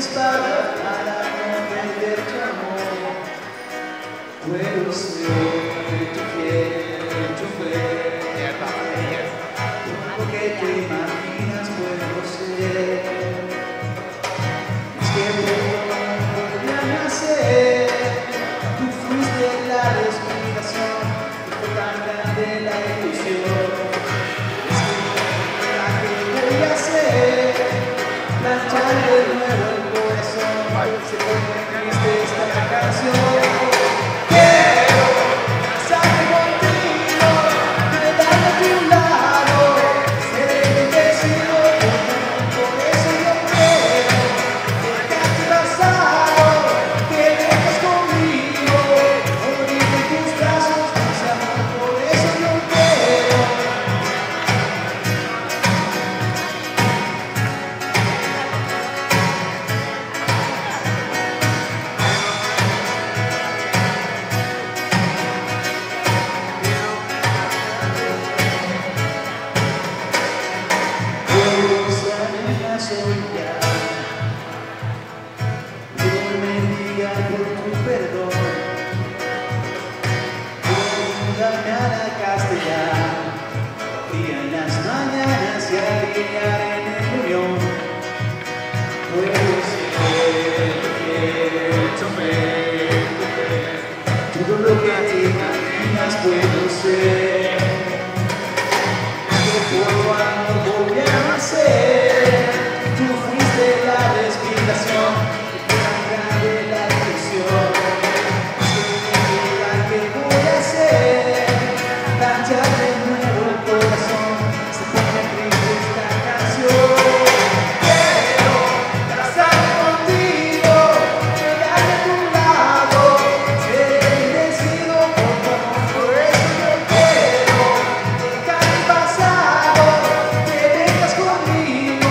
espada para no perder tu amor. Puedo ser tu fiel chofer. Todo lo que te imaginas puedo ser. Es que voy a nacer. Tú fuiste la respiración, fue tan grande la ilusión. Es que voy a hacer, planchar de nuevo el corazón. Se pone triste esta canción. Quiero casarme contigo, quedarme a tu lado, ser bendecido por eso yo quiero dejarte abrazado, que vengas conmigo, morir en tus brazos, mi amor, por eso yo quiero. Soñar, Dios me diga por tu perdón, ayúdame a la castellana, día en las mañanas y alinear en el unión. Puedo ser fiel chofer, todo lo que te imaginas puedo ser. Que por amor voy a nacer. Tú fuiste la respiración, la grande la ilusión. ¿Qué voy a hacer? Planchar de nuevo el corazón. Se pone triste esta canción. Quiero casarme contigo, quedarme a tu lado, ser bendecido por tu amor. Por eso yo quiero dejar el pasado, que vengas conmigo.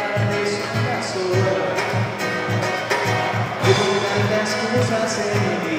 Cosas en mi vida.